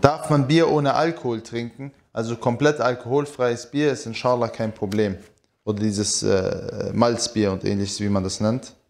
Darf man Bier ohne Alkohol trinken? Also komplett alkoholfreies Bier ist inshallah kein Problem. Oder dieses Malzbier und ähnliches, wie man das nennt.